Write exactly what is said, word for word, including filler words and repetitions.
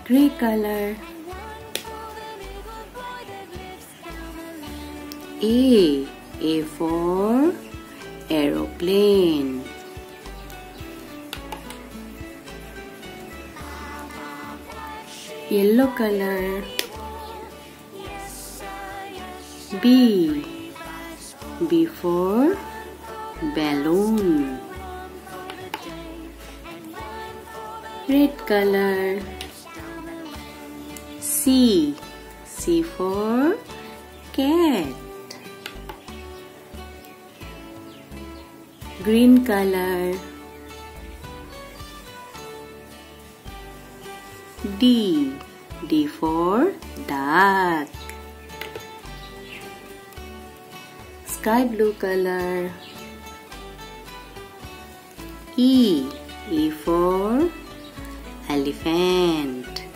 Gray color. A. A for aeroplane. Yellow color. B. B for balloon. Red color. C. C for cat. Green color. D. D for duck. Sky blue color. E. E for elephant.